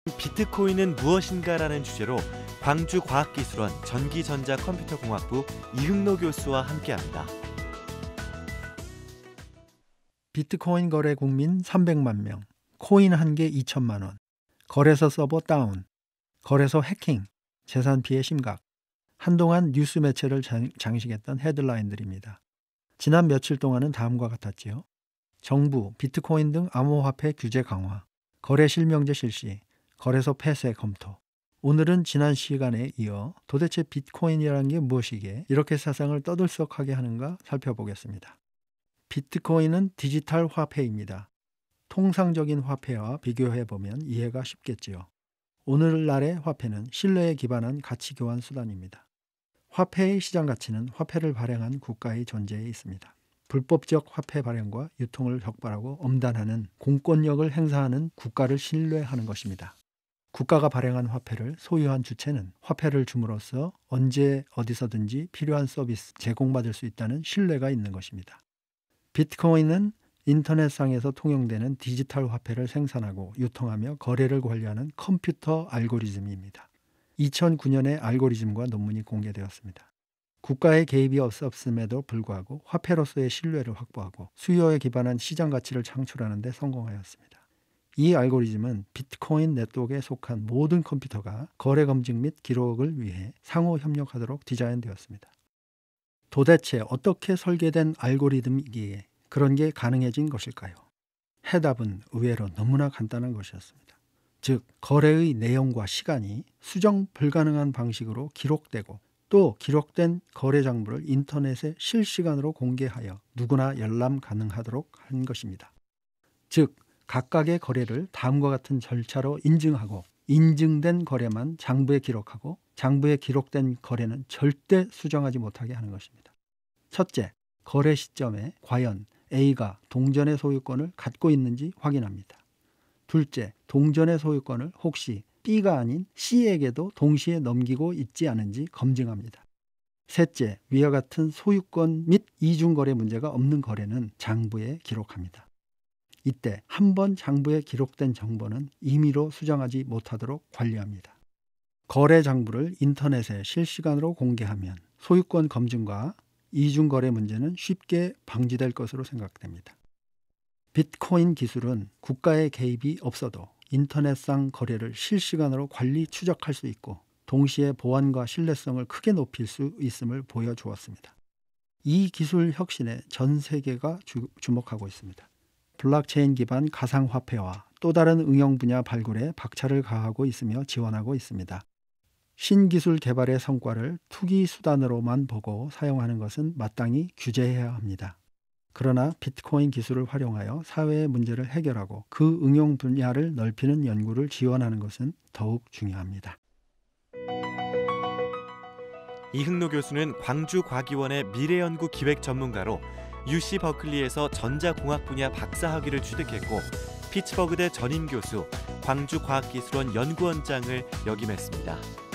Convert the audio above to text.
비트코인은 무엇인가라는 주제로 광주과학기술원 전기전자컴퓨터공학부 이흥로 교수와 함께합니다. 비트코인 거래 국민 300만 명, 코인 한 개 2천만 원, 거래소 서버 다운, 거래소 해킹, 재산 피해 심각. 한동안 뉴스 매체를 장식했던 헤드라인들입니다. 지난 며칠 동안은 다음과 같았지요. 정부, 비트코인 등 암호화폐 규제 강화, 거래 실명제 실시, 거래소 폐쇄 검토. 오늘은 지난 시간에 이어 도대체 비트코인이라는 게 무엇이기에 이렇게 세상을 떠들썩하게 하는가 살펴보겠습니다. 비트코인은 디지털 화폐입니다. 통상적인 화폐와 비교해보면 이해가 쉽겠지요. 오늘날의 화폐는 신뢰에 기반한 가치 교환 수단입니다. 화폐의 시장 가치는 화폐를 발행한 국가의 존재에 있습니다. 불법적 화폐 발행과 유통을 적발하고 엄단하는 공권력을 행사하는 국가를 신뢰하는 것입니다. 국가가 발행한 화폐를 소유한 주체는 화폐를 줌으로써 언제 어디서든지 필요한 서비스 제공받을 수 있다는 신뢰가 있는 것입니다. 비트코인은 인터넷상에서 통용되는 디지털 화폐를 생산하고 유통하며 거래를 관리하는 컴퓨터 알고리즘입니다. 2009년에 알고리즘과 논문이 공개되었습니다. 국가의 개입이 없음에도 불구하고 화폐로서의 신뢰를 확보하고 수요에 기반한 시장 가치를 창출하는 데 성공하였습니다. 이 알고리즘은 비트코인 네트워크에 속한 모든 컴퓨터가 거래 검증 및 기록을 위해 상호 협력하도록 디자인되었습니다. 도대체 어떻게 설계된 알고리즘이기에 그런 게 가능해진 것일까요? 해답은 의외로 너무나 간단한 것이었습니다. 즉, 거래의 내용과 시간이 수정 불가능한 방식으로 기록되고 또 기록된 거래 장부를 인터넷에 실시간으로 공개하여 누구나 열람 가능하도록 한 것입니다. 즉, 각각의 거래를 다음과 같은 절차로 인증하고 인증된 거래만 장부에 기록하고 장부에 기록된 거래는 절대 수정하지 못하게 하는 것입니다. 첫째, 거래 시점에 과연 A가 동전의 소유권을 갖고 있는지 확인합니다. 둘째, 동전의 소유권을 혹시 B가 아닌 C에게도 동시에 넘기고 있지 않은지 검증합니다. 셋째, 위와 같은 소유권 및 이중거래 문제가 없는 거래는 장부에 기록합니다. 이때 한 번 장부에 기록된 정보는 임의로 수정하지 못하도록 관리합니다. 거래 장부를 인터넷에 실시간으로 공개하면 소유권 검증과 이중거래 문제는 쉽게 방지될 것으로 생각됩니다. 비트코인 기술은 국가의 개입이 없어도 인터넷상 거래를 실시간으로 관리 추적할 수 있고 동시에 보안과 신뢰성을 크게 높일 수 있음을 보여주었습니다. 이 기술 혁신에 전 세계가 주목하고 있습니다. 블록체인 기반 가상화폐와 또 다른 응용 분야 발굴에 박차를 가하고 있으며 지원하고 있습니다. 신기술 개발의 성과를 투기 수단으로만 보고 사용하는 것은 마땅히 규제해야 합니다. 그러나 비트코인 기술을 활용하여 사회의 문제를 해결하고 그 응용 분야를 넓히는 연구를 지원하는 것은 더욱 중요합니다. 이흥로 교수는 광주과기원의 미래연구 기획 전문가로 UC 버클리에서 전자공학 분야 박사학위를 취득했고 피츠버그대 전임 교수, 광주과학기술원 연구원장을 역임했습니다.